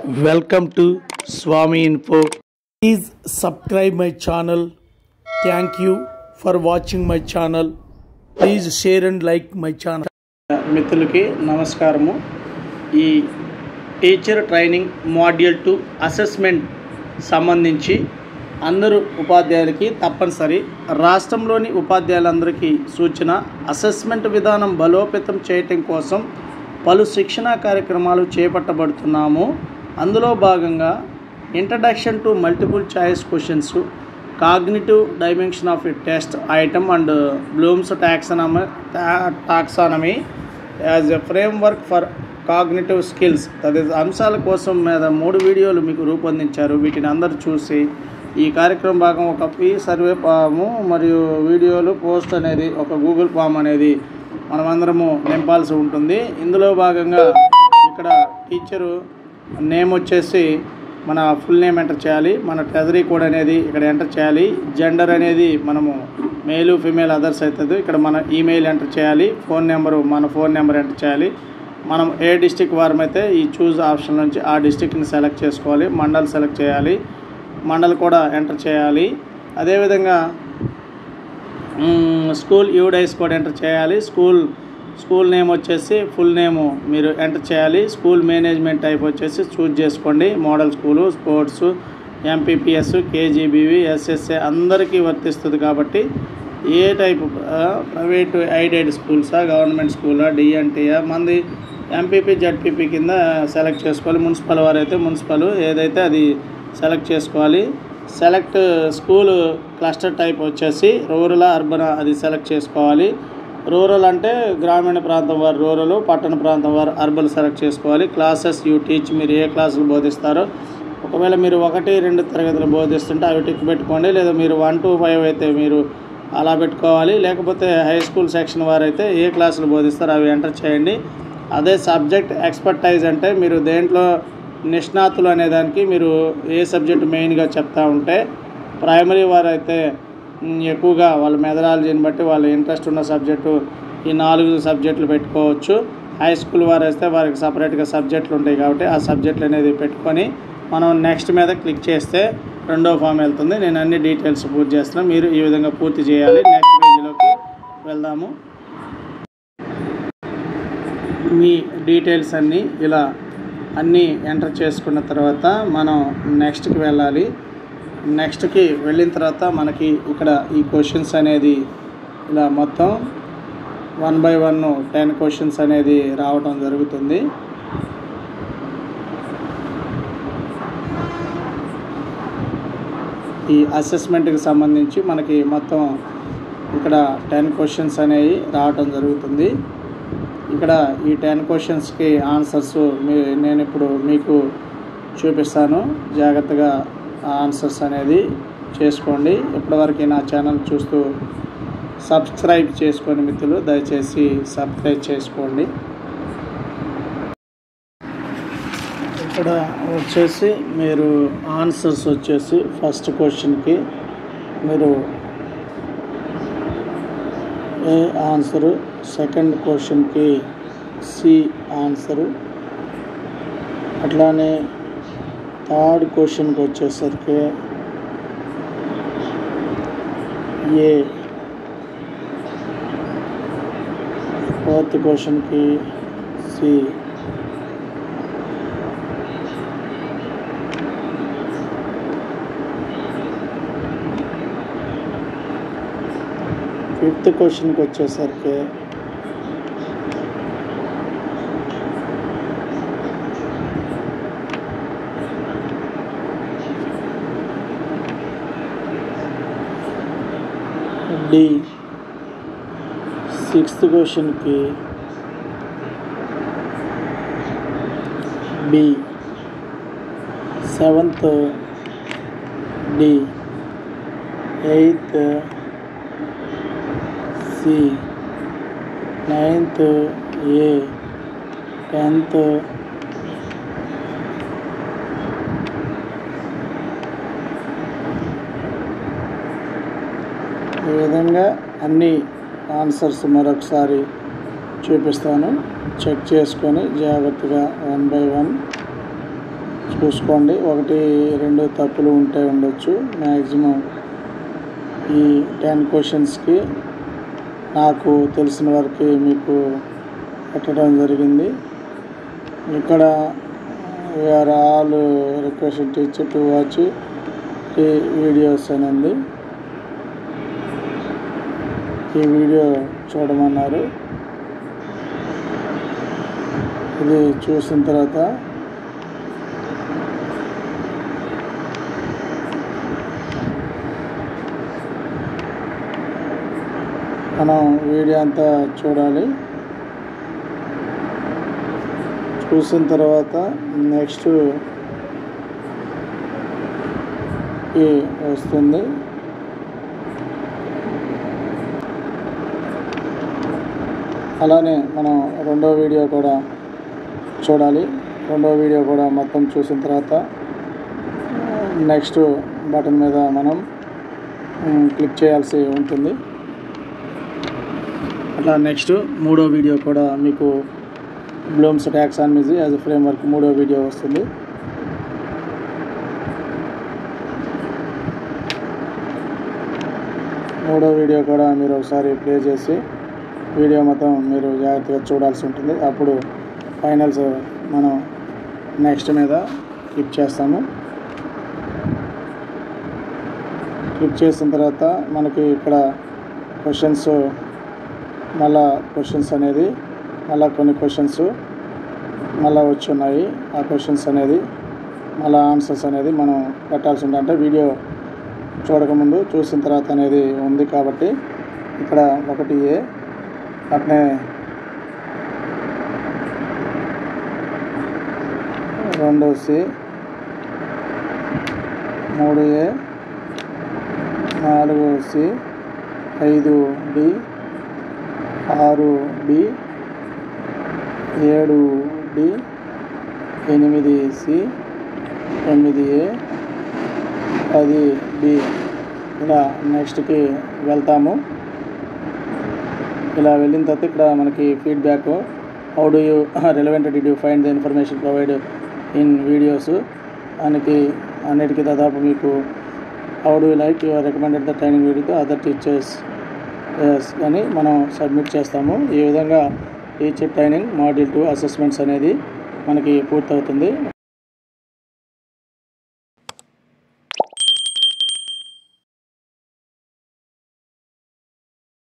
Welcome to Swami Info. Please subscribe my channel. Thank you for watching my channel. Please share and like my channel. మిత్రులకి నమస్కారము. ఈ teacher training module 2 assessment సంబంధించి అందరూ ఉపాధ్యాయులకి తప్పనిసరి రాష్ట్రంలోని ఉపాధ్యాయులందరికీ సూచన. అసెస్మెంట్ విధానం బలోపేతం చేయటం కోసం పలు శిక్షణా కార్యక్రమాలు చేపట్టబడుతున్నాము. అందులో భాగంగా introduction to multiple choice questions, cognitive dimension of a test item and Bloom's taxonomy as a framework for cognitive skills తదితర అంశాల కోసం మీద 3 వీడియోలు మీకు రూపొందించారు. వీటిని అందరూ చూసి ఈ కార్యక్రమం భాగం ఒక సర్వే ఫాము మరియు వీడియోలు పోస్ట్ అనేది ఒక గూగుల్ ఫామ్ అనేది మనమందరము నింపాల్సి ఉంటుంది. ఇందులో భాగంగా ఇక్కడ టీచరు నేమ్ వచ్చేసి మన ఫుల్ నేమ్ ఎంటర్ చేయాలి. మన ట్రెజరీ కోడ్ అనేది ఇక్కడ ఎంటర్ చేయాలి. జెండర్ అనేది మనము మేలు ఫీమేల్ అదర్స్ అవుతుంది. ఇక్కడ మన ఈమెయిల్ ఎంటర్ చేయాలి. ఫోన్ నెంబరు మన ఫోన్ నెంబర్ ఎంటర్ చేయాలి. మనం ఏ డిస్టిక్ వారమైతే ఈ చూజ్ ఆప్షన్ నుంచి ఆ డిస్టిక్ని సెలెక్ట్ చేసుకోవాలి. మండల్ సెలెక్ట్ చేయాలి. మండల్ కూడా ఎంటర్ చేయాలి. అదేవిధంగా స్కూల్ యూడైస్ కూడా ఎంటర్ చేయాలి. స్కూల్ నేమ్ వచ్చేసి ఫుల్ నేము మీరు ఎంటర్ చేయాలి. స్కూల్ మేనేజ్మెంట్ టైప్ వచ్చేసి చూజ్ చేసుకోండి. Model school, sports, MPPS, KGBV, SSA అందరికీ వర్తిస్తుంది. కాబట్టి ఏ టైపు ప్రైవేటు ఎయిడెడ్ స్కూల్సా, గవర్నమెంట్ స్కూలా, డిఎన్టీయా, మంది ఎంపీపీ జడ్పీపీ కింద సెలెక్ట్ చేసుకోవాలి. మున్సిపల్ వారైతే మున్సిపల్ ఏదైతే అది సెలెక్ట్ చేసుకోవాలి. సెలెక్ట్ స్కూల్ క్లస్టర్ టైప్ వచ్చేసి రూరల్, అర్బన్ అది సెలెక్ట్ చేసుకోవాలి. రూరల్ అంటే గ్రామీణ ప్రాంతం వారు రూరల్, పట్టణ ప్రాంతం వారు అర్బన్ సెలెక్ట్ చేసుకోవాలి. క్లాసెస్ యూ టీచ్, మీరు ఏ క్లాసులు బోధిస్తారో, ఒకవేళ మీరు 1-2 తరగతులు బోధిస్తుంటే అవి టిక్ పెట్టుకోండి. లేదా మీరు 1 to 5 అయితే మీరు అలా పెట్టుకోవాలి. లేకపోతే హై స్కూల్ సెక్షన్ వారైతే ఏ క్లాసులు బోధిస్తారో అవి ఎంటర్ చేయండి. అదే సబ్జెక్ట్ ఎక్స్పర్టైజ్ అంటే మీరు దేంట్లో నిష్ణాతులు అనేదానికి మీరు ఏ సబ్జెక్టు మెయిన్గా చెప్తా ఉంటే, ప్రైమరీ వారైతే ఎక్కువగా వాళ్ళ మెథడాలజీని బట్టి వాళ్ళ ఇంట్రెస్ట్ ఉన్న సబ్జెక్టు ఈ 4 సబ్జెక్టులు పెట్టుకోవచ్చు. హై స్కూల్ వారైతే వారికి సపరేట్గా సబ్జెక్టులు ఉంటాయి కాబట్టి ఆ సబ్జెక్టులు అనేది పెట్టుకొని మనం నెక్స్ట్ మీద క్లిక్ చేస్తే రెండో ఫామ్ వెళ్తుంది. నేను అన్ని డీటెయిల్స్ పూర్తి చేస్తున్నాను. మీరు ఈ విధంగా పూర్తి చేయాలి. నెక్స్ట్ పేజీలోకి వెళ్దాము. మీ డీటెయిల్స్ అన్నీ ఇలా అన్నీ ఎంటర్ చేసుకున్న తర్వాత మనం నెక్స్ట్కి వెళ్ళాలి. నెక్స్ట్కి వెళ్ళిన తర్వాత మనకి ఇక్కడ ఈ క్వశ్చన్స్ అనేది ఇలా మొత్తం 1 by 1 10 క్వశ్చన్స్ అనేది రావడం జరుగుతుంది. ఈ అసెస్మెంట్కి సంబంధించి మనకి మొత్తం ఇక్కడ 10 క్వశ్చన్స్ అనేవి రావటం జరుగుతుంది. ఇక్కడ ఈ 10 క్వశ్చన్స్కి ఆన్సర్స్ నేను ఇప్పుడు మీకు చూపిస్తాను. జాగ్రత్తగా ఆన్సర్స్ అనేది చేసుకోండి. ఇప్పటివరకు నా ఛానల్ చూస్తూ సబ్స్క్రైబ్ చేసుకోండి మిత్రులు, దయచేసి సబ్స్క్రైబ్ చేసుకోండి. ఇక్కడ వచ్చేసి మీరు ఆన్సర్స్ వచ్చేసి ఫస్ట్ క్వశ్చన్కి మీరు ఏ ఆన్సరు, సెకండ్ క్వశ్చన్కి సి ఆన్సరు, అట్లానే థర్డ్ క్వశ్చన్కి వచ్చేసరికి ఏ, ఫోర్త్ క్వశ్చన్కి సి, ఫిఫ్త్ క్వశ్చన్కి వచ్చేసరికి డి, సిక్స్త్ క్వశ్చన్కి B, seventh D, eighth C, ninth A, 10th ఈ విధంగా అన్ని ఆన్సర్స్ మరొకసారి చూపిస్తాను. చెక్ చేసుకొని జాగ్రత్తగా 1 by 1 చూసుకోండి. 1, 2 తప్పులు ఉంటే ఉండొచ్చు. మ్యాక్సిమం ఈ 10 క్వశ్చన్స్కి నాకు తెలిసిన వరకు మీకు పెట్టడం జరిగింది. ఇక్కడ we are all request teacher to watch ఈ వీడియోస్ అని ఉంది. ఈ వీడియో చూడమన్నారు. ఇది చూసిన తర్వాత మనం వీడియో అంతా చూడాలి. చూసిన తర్వాత నెక్స్ట్ వస్తుంది. అలానే మనం రెండో వీడియో కూడా చూడాలి. రెండో వీడియో కూడా మొత్తం చూసిన తర్వాత నెక్స్ట్ బటన్ మీద మనం క్లిక్ చేయాల్సి ఉంటుంది. అట్లా నెక్స్ట్ మూడో వీడియో కూడా మీకు Bloom's taxonomy as a framework మూడో వీడియో వస్తుంది. మూడో వీడియో కూడా మీరు ఒకసారి ప్లే చేసి వీడియో మొత్తం మీరు జాగ్రత్తగా చూడాల్సి ఉంటుంది. అప్పుడు ఫైనల్స్ మనం నెక్స్ట్ మీద క్లిక్ చేస్తాము. క్లిక్ చేసిన తర్వాత మనకి ఇక్కడ క్వశ్చన్స్ అనేది మళ్ళీ కొన్ని క్వశ్చన్స్ మళ్ళీ వచ్చి ఉన్నాయి. ఆ క్వశ్చన్స్ అనేది మళ్ళీ ఆన్సర్స్ అనేది మనం పెట్టాల్సి ఉంటుంది. అంటే వీడియో చూడకముందు చూసిన తర్వాత అనేది ఉంది కాబట్టి ఇక్కడ 1A అట్నే 2C 3A 4C 5D 6D 7D 8C 9A 10B ఇలా నెక్స్ట్కి వెళ్తాము. ఇలా వెళ్ళిన తర్వాత ఇక్కడ మనకి feedback how do you relevant did you find the information provide in videos అన్నిటికీ దాదాపు మీకు how do you like your recommended the training video to other teachers అని మనం సబ్మిట్ చేస్తాము. ఈ విధంగా టీచర్ ట్రైనింగ్ మాడ్యూల్ 2 అసెస్మెంట్స్ అనేది మనకి పూర్తవుతుంది.